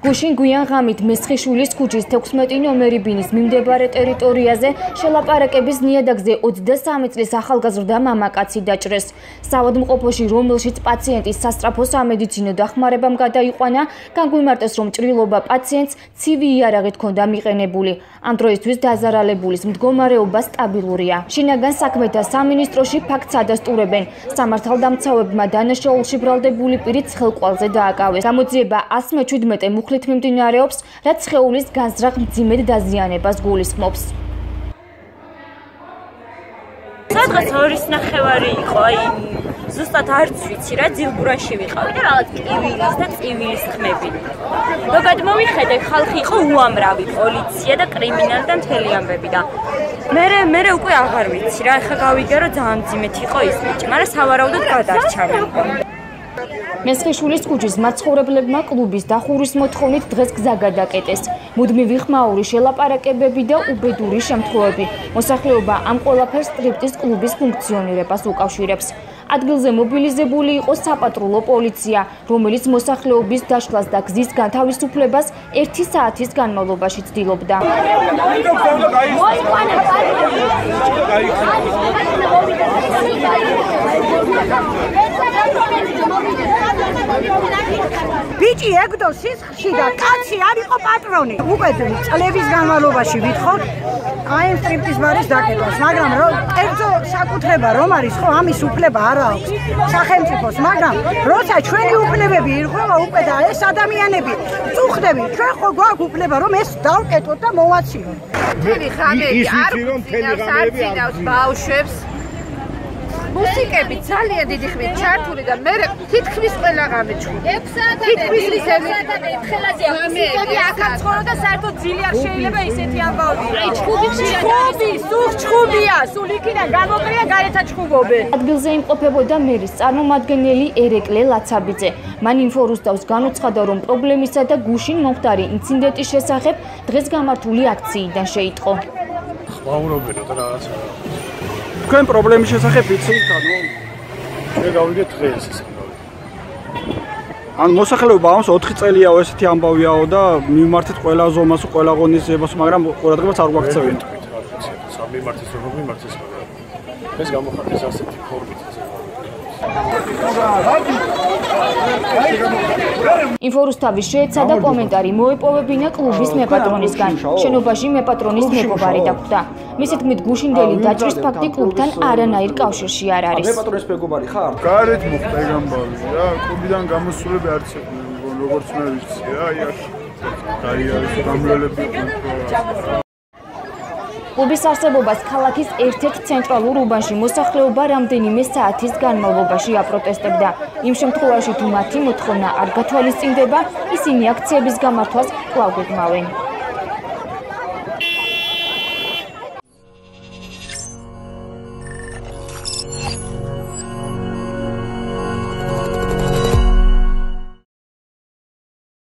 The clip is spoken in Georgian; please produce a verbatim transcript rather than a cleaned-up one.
გუშინ გვიან ღამით მესხიშვილის ქუჩის თექვსმეტი ნომერი ბინის მიმდებარე ტერიტორიაზე შელაპარაკების ნიადაგზე ოცდასამი წლის ახალგაზრდა მამაკაცი დაჭრეს. საავადმყოფოში, რომელშიც პაციენტის სასწრაფო სამედიცინო დახმარებამ გადაიყვანა, განგვიმარტეს, რომ ჭრილობა პაციენტს ცივი იარაღით ჰქონდა მიყენებული. ამ დროისთვის დაზარალებულის მდგომარეობა სტაბილურია. შინაგან საქმეთა სამინისტროში ფაქტს ადასტურებენ. სამართალდამცავებმა დანაშაულში ბრალდებული პირით ხელკვალზე დააკავეს. გამოძიება ას მეჩვიდმეტე მუხლით მიმდინარეობს, რაც სხეულის განზრახ მძიმედ დაზიანებას გულისხმობს. სადღაც ორის ნახევარი იყო, აი ზუსტად არც ვიცი რა, ძილბურაში ვიყავი და რაღაც კივილის და წივილის ხმები. ზოგადად მოვიხედე, ხალხი იყო უამრავი, პოლიცია და კრიმინალი და მთელი ამბები და მე მე უკვე აღარ ვიცი რა, ეხლა გავიგე რომ ძალიან მძიმედ იყო ის ბიჭი, მაგრამ სავარაუდოდ გადარჩა. მესხიშვილის ქუჩის მაცხოვრებლებმა კლუბის დახურის მოთხოვნით დღეს გზა გადაკეტეს. მუდმივი ხმაური შელაპარაკებები და უბედური შემთხვევები. მოსახლეობა ამ ყველაფერს სტრიპტიზ კლუბის ფუნქციონირებას უკავშირებს. ადგილზე მობილიზებული იყო საპატრულო პოლიცია, რომელიც მოსახლეობის დაშლას და გზის განთავისუფლებას ერთი საათის განმავლობაში ცდილობდა. ბიჭი ეგდო სისხლში და კაცი არ იყო პატრონი. უკვე წლების განმავლობაში ვითხოვთ აი ამ სტრიპტიზ ბარის დაკეტვას, მაგრამ რომ კერძო საკუთრება რომ არის, ხო, ამის უფლება არ აქვს სახელმწიფოს, მაგრამ როცა ჩვენი უფლებები ირღვევა უკვე და ეს ადამიანები წუხდები, ჩვენ ხო გვაქვს უფლება რომ ეს დავკეტოთ და მოვაციოთ. მთელი ღამეები არ გვწინავს ბავშვებს. მუსიკები ძალიან დიდი ხმით ჩართული და მე თითქმის ყველა ღამე ჩხუბი. ექვს საათად ერთხელაზეა მუსიკები აქაც ცხოვრობ და საერთოდ ძილი არ შეიძლება ისეთი ამბავი. აი ჩხუბი ჩხუბი, სულ ჩხუბია, სულ იქიდან გამოყრია გარეთა ჩხუბობენ. ადგილზე იმყოფებოდა მერის წარმომადგენელი ერეკლე ლაცაბიძე. მან ინფორუსტავს განუცხადა, რომ პრობლემისა და გუშინ მომხდარი ინციდენტის შესახებ დღეს გამართული აქციიდან შეიტყო. ხმაურობენ და რაღაცა თქვენ პრობლემის შესახებ იცით, ანუ მე გავიგეთ დღეს ეს. ან მოსახლეობა ამას ოთხი წელიაო ესეთი ამბავიაო და მიმართეთ ყველა ზომას, ყველა ღონისძიებას, მაგრამ ყურადღებას არ გვაქცევენ. სამი მარტის რომ მიმართეს, მაგრამ ეს გამოხატეს ასეთი ფორმით. ინფორუსტავის შეეცადა კომენტარი მოეპოვებინა კლუბის მეპატრონისგან. შენობაში მეპატრონის მეგობარი დაგვდა. მისი თქმით, გუშინდელი დაჭრის ფაქტი კლუბთან არანაირ კავშირში არ არის. მეპატრონის მეგობარი ხარ? გარეთ მოხდა ეგ ამბავი რა, კლუბიდან გამოსულები არც როგორც მე ვიცი რა, აი აქ აი არის გამლელები იყო. კლუბის არსებობას ქალაქის ერთ-ერთ ცენტრალურ უბანში მოსახლეობა რამდენიმე საათის განმავლობაში აპროტესტებდა. იმ შემთხვევაში, თუ მათი მოთხოვნა არ გათვალისწინდება, ისინი აქციების გამართვას კვლავ გეგმავენ.